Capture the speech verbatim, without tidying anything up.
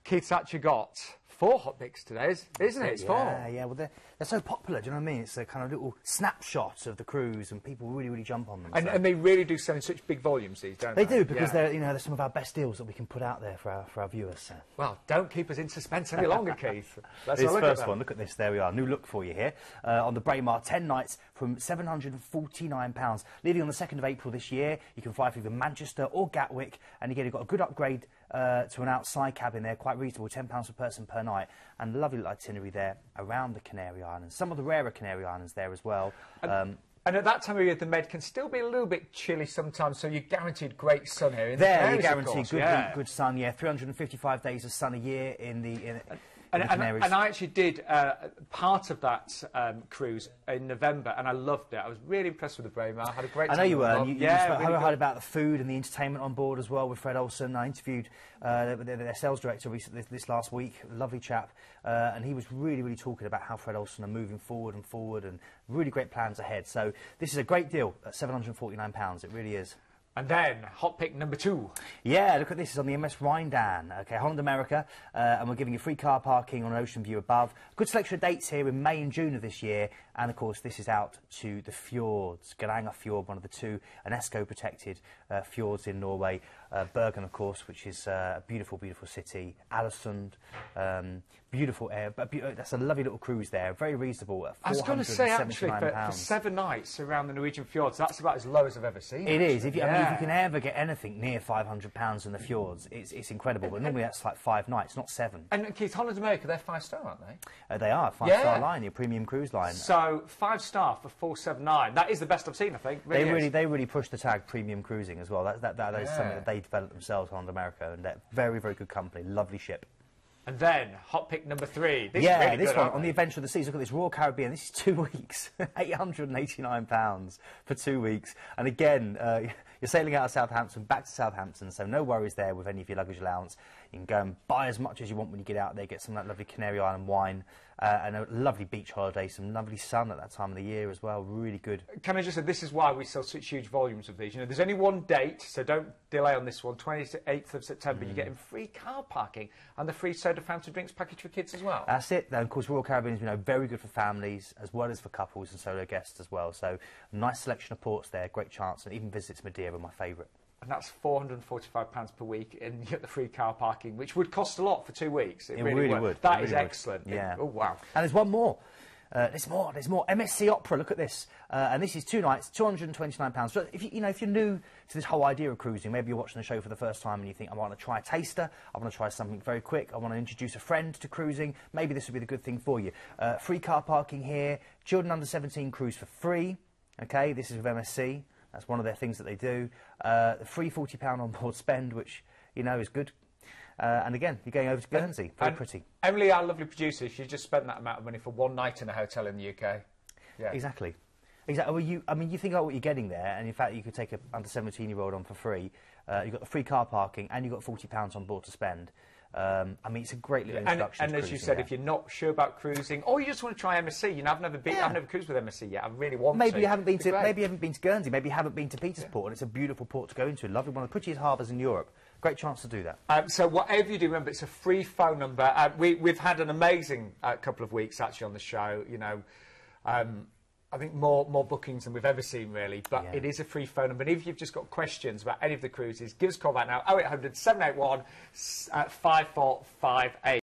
Keith's actually got four hot picks today, isn't it? It's yeah, four. Yeah, yeah. Well, they're, they're so popular, do you know what I mean? It's a kind of little snapshot of the cruise, and people really, really jump on them. And, so. and they really do sell in such big volumes, these, don't they? They do, because yeah. they're, you know, they're some of our best deals that we can put out there for our, for our viewers. So. Well, don't keep us in suspense any longer, Keith. Let's this have a look first at that. one, look at this, there we are, new look for you here. Uh, on the Braemar, ten nights from seven hundred and forty-nine pounds. Leaving on the second of April this year, you can fly through either Manchester or Gatwick, and again, you've got a good upgrade uh, to an outside cabin there, quite reasonable, ten pounds per person per night, and a lovely little itinerary there around the Canary Islands. Some of the rarer Canary Islands there as well. And, um, and at that time of year, the Med can still be a little bit chilly sometimes, so you're guaranteed great sun here. In there, the you're Canaries, guaranteed good, yeah. good, good sun, yeah, three hundred and fifty-five days of sun a year in the, in, in And, the and, Canaries. and I actually did uh, part of that um, cruise in November, and I loved it. I was really impressed with the Braemar. I had a great I time. know you were. on And you, board. you yeah, spoke, really heard good. about the food and the entertainment on board as well with Fred Olsen. I interviewed uh, their, their sales director recently, this, this last week, a lovely chap, uh, and he was really, really talking about how Fred Olsen are moving forward and forward, and really great plans ahead. So this is a great deal at seven hundred and forty-nine pounds. It really is. And then, hot pick number two. Yeah, look at this. It's on the M S Rhindan, okay, Holland America, uh, and we're giving you free car parking on an ocean view above. Good selection of dates here in May and June of this year, and of course this is out to the fjords. Geiranger Fjord, one of the two UNESCO protected uh, fjords in Norway. Uh, Bergen, of course, which is uh, a beautiful, beautiful city. Alesund, um, beautiful air. But be that's a lovely little cruise there, very reasonable. At I was going to say, actually, for, for pounds. seven nights around the Norwegian fjords, that's about as low as I've ever seen. It actually. is. If you, yeah. I mean, if you can ever get anything near five hundred pounds in the fjords, it's, it's incredible. But normally that's like five nights, not seven. And Keith, Holland America, they're five star, aren't they? Uh, they are five-star Yeah. line, your premium cruise line. So five star for four seven nine. That is the best I've seen, I think. Really they really, is. they really push the tag premium cruising as well. That, that, that is Yeah. something that they developed themselves, Holland America, and they're very, very good company. Lovely ship. And then hot pick number three. This yeah, is really this good, one aren't on they? the Adventure of the Seas. Look at this, Royal Caribbean. This is two weeks, eight hundred and eighty-nine pounds for two weeks. And again, uh, you're sailing out of Southampton back to Southampton, so no worries there with any of your luggage allowance. You can go and buy as much as you want when you get out there. Get some of that lovely Canary Island wine uh, and a lovely beach holiday. Some lovely sun at that time of the year as well. Really good. Can I just say, this is why we sell such huge volumes of these. You know, there's only one date, so don't delay on this one. twenty-eighth of September, mm. you're getting free car parking and the free soda fountain drinks package for kids as well. That's it. And of course, Royal Caribbean is, you know, very good for families as well as for couples and solo guests as well. So, a nice selection of ports there. Great chance, and even visits Madeira, my favourite. And that's four hundred and forty-five pounds per week, and you get the free car parking, which would cost a lot for two weeks. It, It really, really would. would. That It is really would. excellent. Yeah. It, oh, wow. And there's one more. Uh, there's more. There's more. M S C Opera. Look at this. Uh, and this is two nights, two hundred and twenty-nine pounds. So if you, you know, if you're new to this whole idea of cruising, maybe you're watching the show for the first time and you think, I want to try a taster. I want to try something very quick. I want to introduce a friend to cruising. Maybe this would be the good thing for you. Uh, free car parking here. Children under seventeen cruise for free. Okay, this is with M S C. That's one of their things that they do. Uh, the free forty pounds on board spend, which, you know, is good. Uh, and again, you're going over to Guernsey. Very and pretty. Emily, our lovely producer, she just spent that amount of money for one night in a hotel in the U K. Yeah. Exactly. Exactly. Well, you, I mean, you think about what you're getting there, and in fact, you could take a under seventeen-year-old on for free. Uh, you've got the free car parking, and you've got forty pounds on board to spend. Um, I mean, it's a great little And, introduction and to as you cruising said, there. if you're not sure about cruising, or you just want to try M S C, you know, I've never been, Yeah. I've never cruised with M S C yet. I really want Maybe to. you haven't been It'd to be great. maybe you haven't been to Guernsey, maybe you haven't been to Petersport, and it's a beautiful port to go into. Lovely, one of the prettiest harbours in Europe. Great chance to do that. Um, so whatever you do, remember it's a free phone number. Uh, we, we've had an amazing uh, couple of weeks actually on the show. You know, um, I think more more bookings than we've ever seen really. But Yeah. it is a free phone number. And if you've just got questions about any of the cruises, give us a call back now. oh eight hundred, seven eight one, five four five eight.